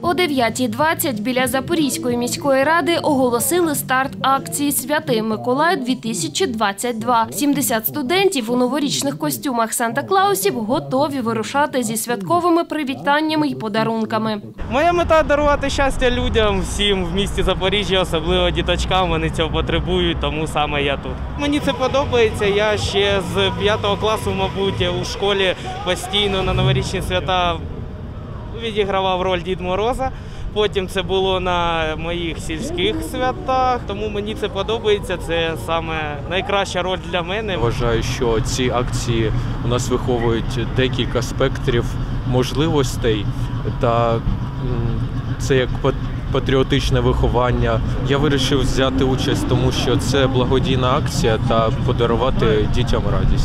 О 9:20 біля Запорізької міської ради оголосили старт акції «Святий Миколай-2022». 70 студентів у новорічних костюмах Санта-Клаусів готові вирушати зі святковими привітаннями й подарунками. Моя мета – дарувати щастя людям, всім в місті Запоріжжя, особливо діточкам, вони цього потребують, тому саме я тут. Мені це подобається, я ще з 5 класу, мабуть, у школі постійно на новорічні свята відігравав роль Дід Мороза. Потім це було на моїх сільських святах, тому мені це подобається, це саме найкраща роль для мене. Вважаю, що ці акції у нас виховують декілька спектрів можливостей, та це як патріотичне виховання. Я вирішив взяти участь, тому що це благодійна акція та подарувати дітям радість.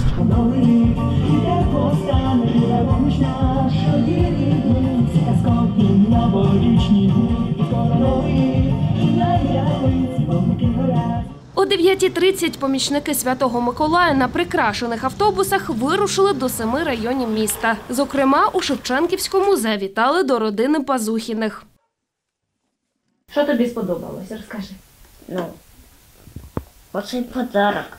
О 9:30 помічники Святого Миколая на прикрашених автобусах вирушили до 7 районів міста. Зокрема, у Шевченківському завітали до родини Пазухіних. Що тобі сподобалось? Розкажи. Оцей подарок.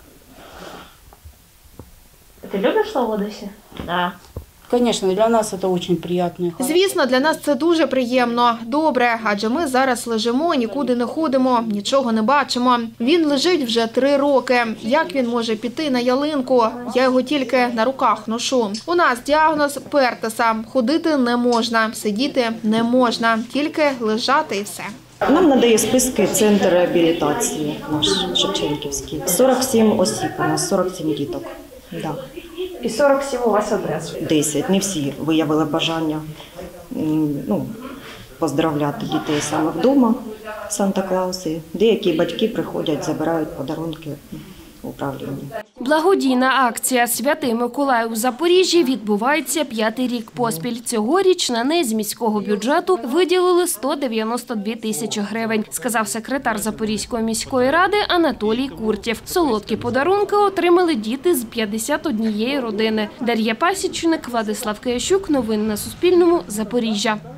Ти любиш солодощі? Да. Звісно, для нас це дуже приємно. Звісно, для нас це дуже приємно. Добре, адже ми зараз лежимо, нікуди не ходимо, нічого не бачимо. Він лежить вже 3 роки. Як він може піти на ялинку? Я його тільки на руках ношу. У нас діагноз пертеса. Ходити не можна, сидіти не можна, тільки лежати і все. Нам надає списки центр реабілітації наш Шевченківський. 47 осіб у нас, 47 діток. Да. І 47 у вас адрес? 10. Не всі виявили бажання поздравляти дітей саме вдома, Санта-Клауси. Деякі батьки приходять, забирають подарунки в управлінні. Благодійна акція «Святий Миколай» у Запоріжжі відбувається 5-й рік поспіль. Цьогоріч на неї з міського бюджету виділили 192 тисячі гривень, сказав секретар Запорізької міської ради Анатолій Куртєв. Солодкі подарунки отримали діти з 51 родини. Дар'я Пасічник, Владислав Киящук. Новини на Суспільному. Запоріжжя.